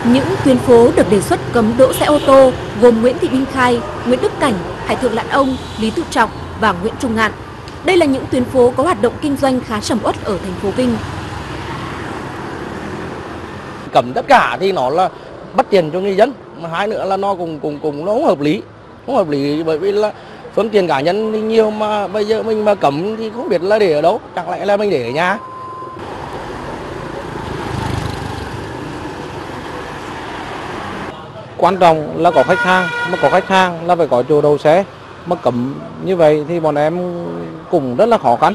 Những tuyến phố được đề xuất cấm đỗ xe ô tô gồm Nguyễn Thị Minh Khai, Nguyễn Đức Cảnh, Hải Thượng Lãn Ông, Lý Tự Trọng và Nguyễn Trung Ngạn. Đây là những tuyến phố có hoạt động kinh doanh khá sầm uất ở thành phố Vinh. Cấm tất cả thì nó là bất tiện cho người dân, mà hai nữa là nó cũng nó không hợp lý bởi vì là phương tiện cá nhân thì nhiều mà bây giờ mình mà cấm thì không biết là để ở đâu, chẳng lẽ là mình để ở nhà. Quan trọng là có khách hàng, mà có khách hàng là phải có chỗ đậu xe, mà cấm như vậy thì bọn em cũng rất là khó khăn.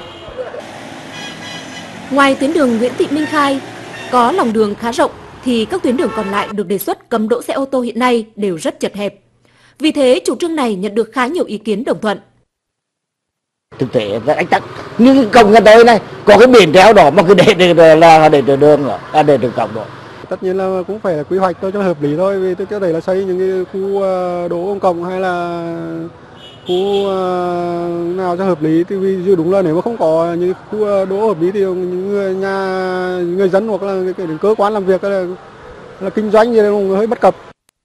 Ngoài tuyến đường Nguyễn Thị Minh Khai có lòng đường khá rộng thì các tuyến đường còn lại được đề xuất cấm đỗ xe ô tô hiện nay đều rất chật hẹp. Vì thế chủ trương này nhận được khá nhiều ý kiến đồng thuận. Thực tế rất ách tắc, nhưng cổng gần đây này có cái biển treo đỏ mà cứ để đường để đường cổng đó. Tất nhiên là cũng phải quy hoạch cho hợp lý thôi, vì tôi cho thấy là xây những cái khu đỗ công cộng hay là khu nào cho hợp lý thì vì đúng là nếu mà không có những khu đỗ hợp lý thì những người dân hoặc là cái cơ quan làm việc là kinh doanh thì cũng hơi bất cập.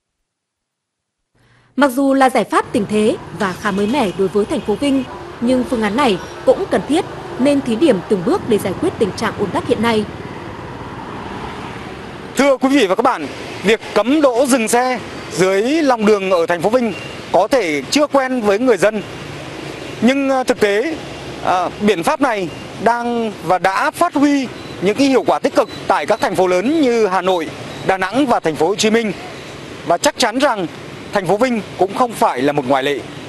Mặc dù là giải pháp tình thế và khá mới mẻ đối với thành phố Vinh, nhưng phương án này cũng cần thiết nên thí điểm từng bước để giải quyết tình trạng ùn tắc hiện nay. Thưa quý vị và các bạn, việc cấm đỗ dừng xe dưới lòng đường ở thành phố Vinh có thể chưa quen với người dân. Nhưng thực tế, biện pháp này đang và đã phát huy những cái hiệu quả tích cực tại các thành phố lớn như Hà Nội, Đà Nẵng và thành phố Hồ Chí Minh. Và chắc chắn rằng thành phố Vinh cũng không phải là một ngoại lệ.